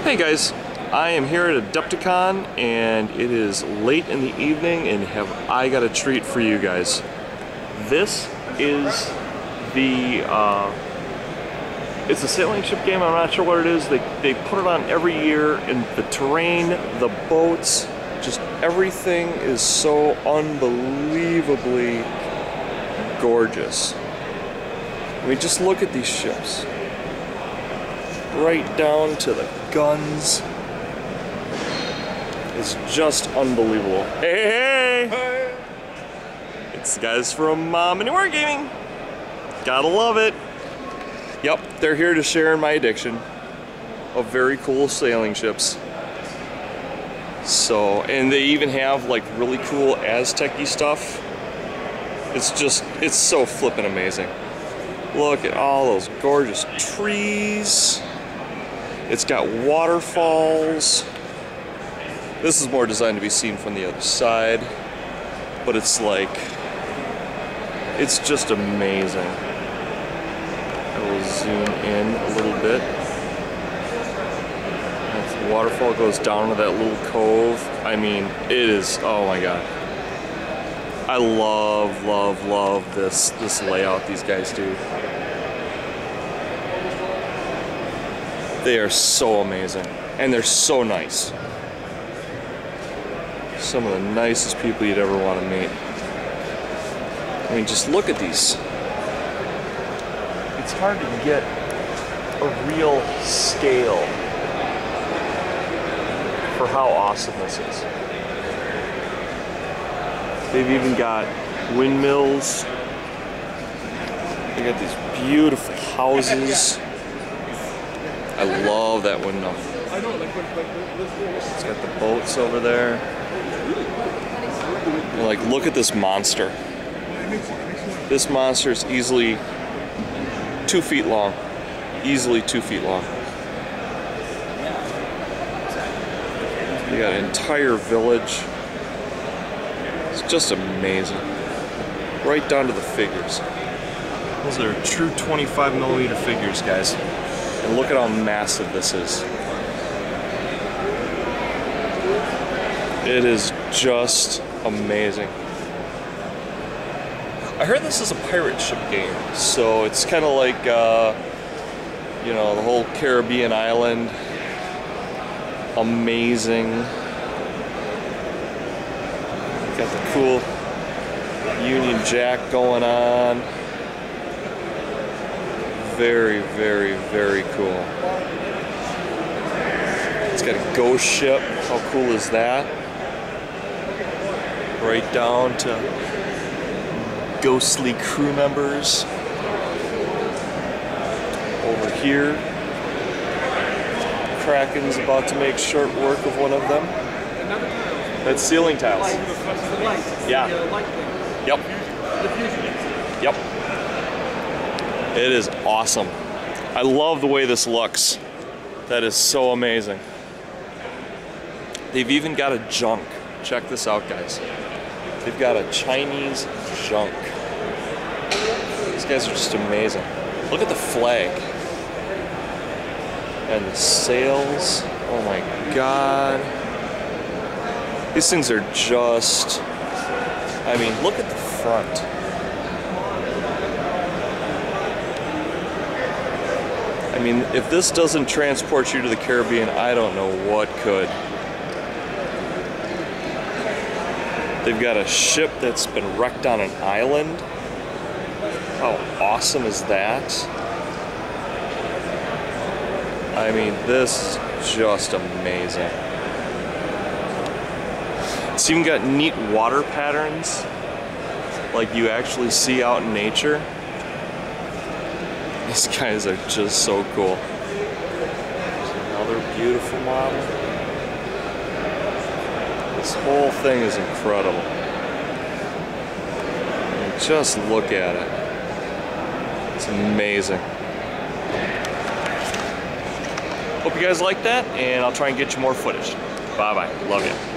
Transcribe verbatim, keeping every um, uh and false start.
Hey guys, I am here at Adepticon and it is late in the evening and have I got a treat for you guys. This is the, uh, it's a sailing ship game, I'm not sure what it is. They, they put it on every year, and the terrain, the boats, just everything is so unbelievably gorgeous. I mean, just look at these ships. Right down to the guns. It's just unbelievable. Hey, hey, hey! It's the guys from Mom and Wargaming. Gotta love it. Yep, they're here to share in my addiction of very cool sailing ships. So, and they even have like really cool Aztec-y stuff. It's just, it's so flippin' amazing. Look at all those gorgeous trees. It's got waterfalls. This is more designed to be seen from the other side, but it's like, it's just amazing. I will zoom in a little bit. The waterfall goes down to that little cove. I mean, it is, oh my god. I love, love, love this, this layout these guys do. They are so amazing, and they're so nice. Some of the nicest people you'd ever want to meet. I mean, just look at these. It's hard to get a real scale for how awesome this is. They've even got windmills. They got these beautiful houses. I love that windmill. It's got the boats over there. Like, look at this monster. This monster is easily two feet long. Easily two feet long. You got an entire village. It's just amazing. Right down to the figures. Those are true twenty-five millimeter figures, guys. And look at how massive this is. It is just amazing. I heard this is a pirate ship game, so it's kind of like, uh, you know, the whole Caribbean island. Amazing. Got the cool Union Jack going on. Very, very, very cool. It's got a ghost ship. How cool is that? Right down to ghostly crew members. Over here, Kraken's about to make short work of one of them. That's ceiling tiles. Yeah. Yep. Yep. It is awesome. I love the way this looks. That is so amazing. They've even got a junk. Check this out, guys. They've got a Chinese junk. These guys are just amazing. Look at the flag. And the sails. Oh my god. These things are just... I mean, look at the front. I mean, if this doesn't transport you to the Caribbean, I don't know what could. They've got a ship that's been wrecked on an island. How awesome is that? I mean, this is just amazing. It's even got neat water patterns, like you actually see out in nature. These guys are just so cool. There's another beautiful model. This whole thing is incredible. And just look at it. It's amazing. Hope you guys like that, and I'll try and get you more footage. Bye-bye. Love you.